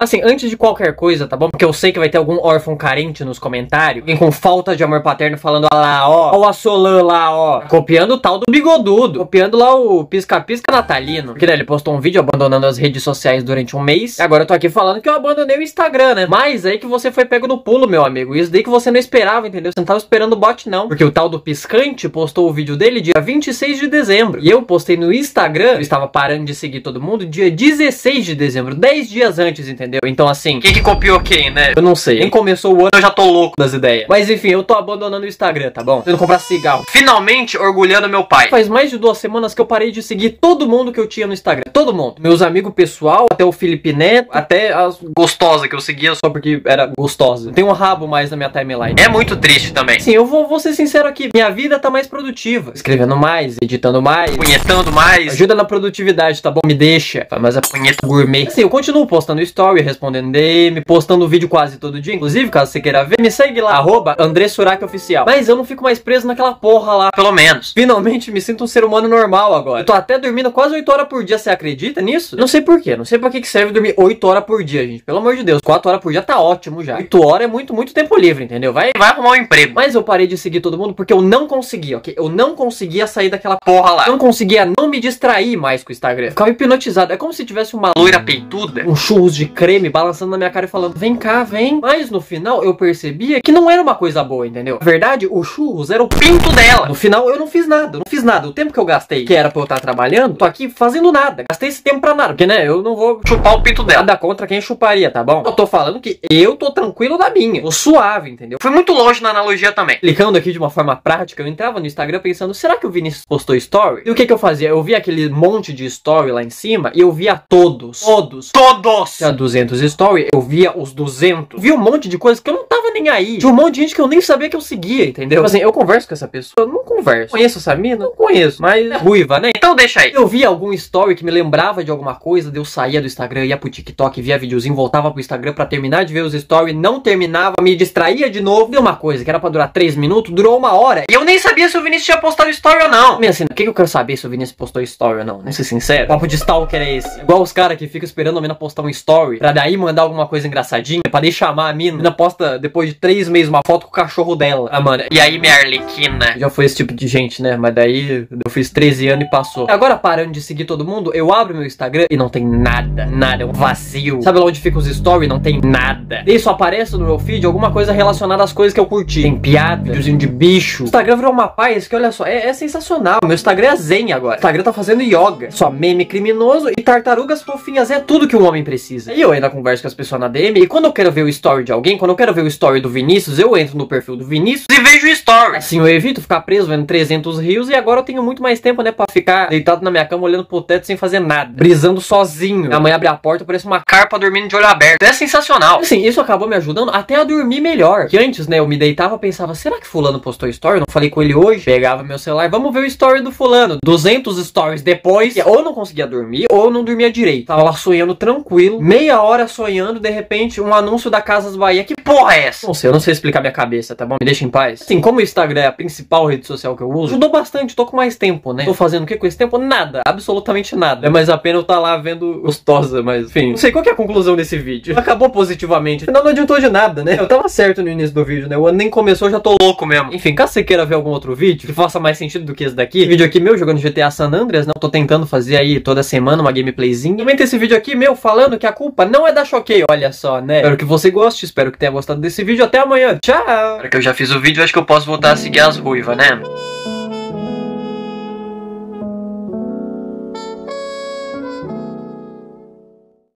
Assim, antes de qualquer coisa, tá bom? Porque eu sei que vai ter algum órfão carente nos comentários, alguém com falta de amor paterno falando, ah lá, ó o Assolan lá, ó, copiando o tal do Bigodudo, copiando lá o Pisca-Pisca Natalino, porque né, ele postou um vídeo abandonando as redes sociais durante um mês, e agora eu tô aqui falando que eu abandonei o Instagram, né? Mas aí que você foi pego no pulo, meu amigo, isso daí que você não esperava, entendeu? Você não tava esperando o bot, não, porque o tal do Piscante postou o vídeo dele dia 26 de dezembro, e eu postei no Instagram, eu estava parando de seguir todo mundo, dia 16 de dezembro, 10 dias antes, entendeu? Então assim, quem que copiou quem, né? Eu não sei, nem começou o ano, eu já tô louco das ideias. Mas enfim, eu tô abandonando o Instagram, tá bom? Tendo comprar cigarro. Finalmente orgulhando meu pai. Faz mais de 2 semanas que eu parei de seguir todo mundo que eu tinha no Instagram. Todo mundo. Meus amigos pessoal, até o Felipe Neto, até as gostosas que eu seguia só porque era gostosa. Tem um rabo mais na minha timeline. É muito triste também. Sim, eu vou ser sincero aqui. Minha vida tá mais produtiva. Escrevendo mais, editando mais, punhetando mais. Ajuda na produtividade, tá bom? Me deixa. Mas a punheta gourmet. Assim, eu continuo postando story, respondendo DM, postando vídeo quase todo dia. Inclusive, caso você queira ver, me segue lá, @AndreSurak_oficial. Mas eu não fico mais preso naquela porra lá, pelo menos. Finalmente me sinto um ser humano normal agora. Eu tô até dormindo quase 8 horas por dia, você acredita nisso? Não sei porquê, não sei pra que serve dormir 8 horas por dia, gente. Pelo amor de Deus, 4 horas por dia tá ótimo já. 8 horas é muito tempo livre, entendeu? Vai arrumar um emprego. Mas eu parei de seguir todo mundo porque eu não conseguia, ok? Eu não conseguia sair daquela porra lá. Eu não conseguia não me distrair mais com o Instagram. Eu ficava hipnotizado. É como se tivesse uma loira peituda, um churros de creme balançando na minha cara e falando, vem cá, vem. Mas no final eu percebia que não era uma coisa boa, entendeu? Na verdade, o churros era o pinto dela. No final eu não fiz nada, O tempo que eu gastei, que era pra eu estar trabalhando, tô aqui fazendo nada. Gastei esse tempo pra nada, porque né, eu não vou chupar o pinto dela. Nada contra quem chuparia, tá bom? Eu tô falando que eu tô tranquilo da minha. Tô suave, entendeu? Fui muito longe na analogia também. Clicando aqui de uma forma prática, eu entrava no Instagram pensando, será que o Vinícius postou story? E o que eu fazia? Eu via aquele monte de story lá em cima e eu via todos. Tinha 200 story, eu via os 200. Via um monte de coisas que eu não tava nem aí. Tinha um monte de gente que eu nem sabia que eu seguia, entendeu? Assim, eu converso com essa pessoa? Eu não converso. Conheço essa mina? Não conheço. Mas é ruiva, né? Então deixa aí. Eu via algum story que me lembrava de alguma coisa, daí eu saía do Instagram, ia pro TikTok, via videozinho, voltava pro Instagram pra terminar de ver os stories, não terminava, me distraía de novo. Deu uma coisa que era pra durar 3 minutos, durou 1 hora. E eu nem sabia se o Vinícius tinha postado story ou não. Mas assim, o que eu quero saber se o Vinícius postou story ou não? Nem ser sincero. Papo de stalker é esse. Igual os caras que ficam esperando a mina postar um story pra daí mandar alguma coisa engraçadinha, pra daí chamar a mina. A mina posta depois de 3 meses uma foto com o cachorro dela. Ah, mano. E aí, minha arlequina? Já foi esse tipo de gente, né? Mas daí eu fiz 13 anos e passou. Agora, parando de seguir todo mundo, eu abro meu Instagram e não tem nada. Nada. É um vazio. Sabe lá onde fica os stories? Não tem nada. Daí só aparece no meu feed alguma coisa relacionada às coisas que eu curti. Tem piada, videozinho de bicho. O Instagram virou uma paz que, olha só, é sensacional. Meu Instagram é zen agora. O Instagram tá fazendo yoga. Só meme criminoso e tartarugas fofinhas. É tudo que um homem precisa. E eu ainda converso com as pessoas na DM. E quando eu quero ver o story de alguém, quando eu quero ver o story do Vinícius, eu entro no perfil do Vinícius e vejo o story. Assim eu evito ficar preso vendo 300 rios. E agora eu tenho muito mais tempo, né, pra ficar deitado na minha cama olhando pro teto sem fazer nada. Brisando sozinho. Minha mãe abre a porta, parece uma carpa dormindo de olho aberto. É sensacional. Assim, isso acabou me ajudando até a dormir melhor. Que antes, né, eu me deitava e pensava, será que fulano postou story? Eu não falei com ele hoje. Pegava meu celular, vamos ver o story do fulano. 200 stories depois, ou eu não conseguia dormir, ou eu não dormia direito. Tava lá sonhando tranquilo, meia hora sonhando, de repente, um anúncio da Casas Bahia. Que porra é essa? Não sei, eu não sei explicar minha cabeça, tá bom? Me deixa em paz. Assim, como o Instagram é a principal rede social que eu uso, ajudou bastante, tô com mais tempo, né? Tô fazendo o que com esse tempo? Nada, absolutamente nada. É mais a pena eu tá lá vendo gostosa, mas enfim. Não sei qual que é a conclusão desse vídeo. Acabou positivamente. Não adiantou de nada, né? Eu tava certo no início do vídeo, né? O ano nem começou, já tô louco mesmo. Enfim, caso você queira ver algum outro vídeo que faça mais sentido do que esse daqui, vídeo aqui meu jogando GTA San Andreas, né? Eu tô tentando fazer aí toda semana uma gameplayzinha. Também tem esse vídeo aqui meu falando que a culpa não é da Choquei, olha só, né? Espero que você goste, espero que tenha gostado desse vídeo. Até amanhã, tchau! Agora que eu já fiz o vídeo, acho que eu posso voltar a seguir as ruivas, né?